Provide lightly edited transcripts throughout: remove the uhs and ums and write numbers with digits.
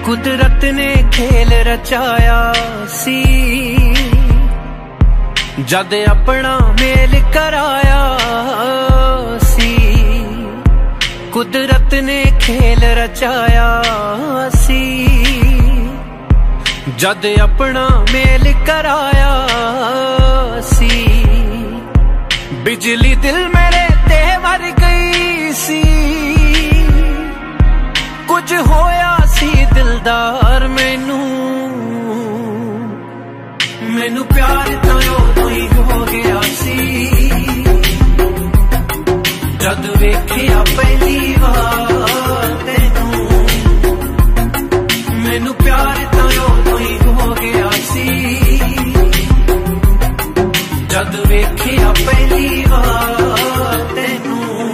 कुदरत ने खेल रचाया सी, जद अपना मेल कराया सी। कुदरत ने खेल रचाया सी, जद अपना मेल कराया सी। बिजली दिल मेरे ते मर गई सी, कुछ होया सी दिलदार मैनू। मैनू प्यार तो उदों ही हो गया सी, जद वेखिया पहली बार तेनू। मैनू प्यार तो उदों ही हो गया सी, जद वेखिया पहली बार तेनू।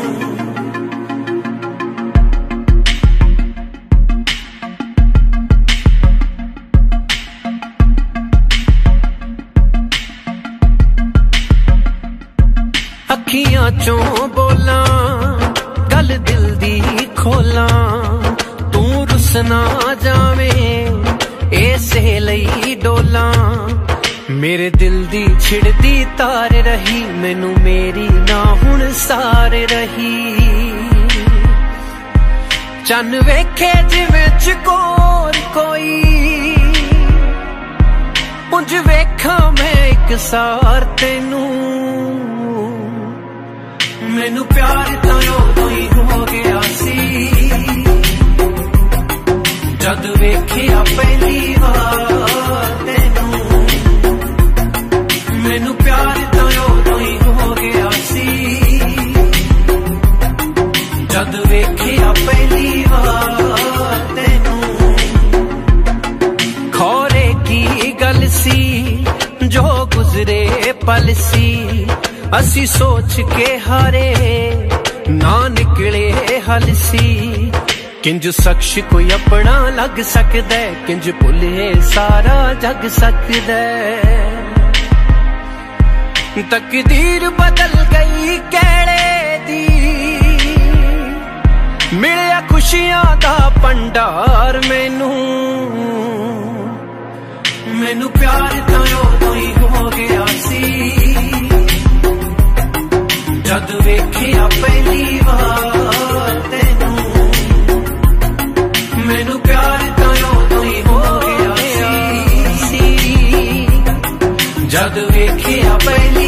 अखियां चों बोला गल दिल दी खोला, तू रुस ना जावे ऐसे लई डोला। मेरे दिल दी छिड़दी तार रही, मैनू मेरी ना हुण सार रही। चन वेखे जिवें चकोर कोई, उंज वेखा मैं एक सार तेनू। मैनू प्यार तो उदों ही हो गया सी, जद वेखिया पहली बार तेनू। मैनू प्यार तो उदों ही हो गया सी, जद वेखिया पहली बार तेनू। खौरे की गल सी जो गुजरे पल सी, असी सोच के हारे ना निकले हल सी। किंज शख्स कोई अपना लग सकदा, किंज भुले सारा जग सकदा। तकदीर बदल गई कहड़े दी, मिलिया खुशियां दा भंडार मैनू। मैनू प्यार तो उदों ही हो गया सी, जद वेखिया पहली बार तेनू। मैनू प्यार तो उदों ही हो गया सी, जद वेखिया पहली